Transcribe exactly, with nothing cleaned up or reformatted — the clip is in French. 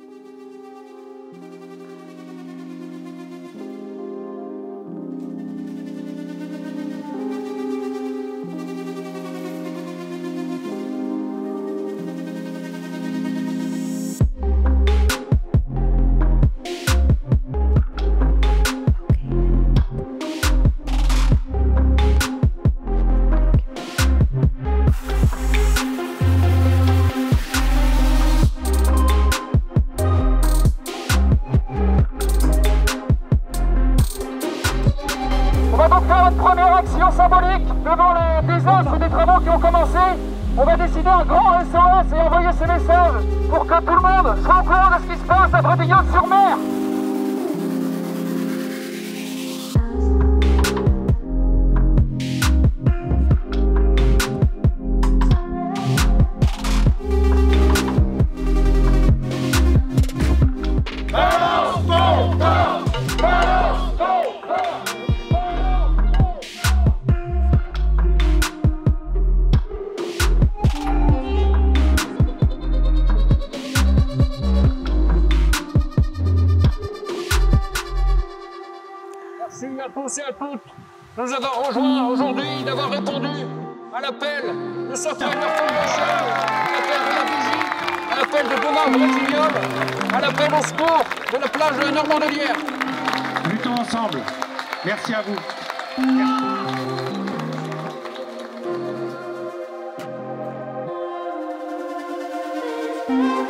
On va donc faire une première action symbolique devant les désastres des travaux qui ont commencé. On va décider un grand S O S et envoyer ce message pour que tout le monde soit au courant de ce qui se passe à Breteuil-sur-Mer. Merci à tous et à toutes de nous avoir rejoints aujourd'hui, d'avoir répondu à l'appel de Software Foundation, à l'appel de la Vigie, à l'appel de Thomas Bretignolles, à l'appel au secours de la plage de Normandelière. Luttons ensemble. Merci à vous. Merci.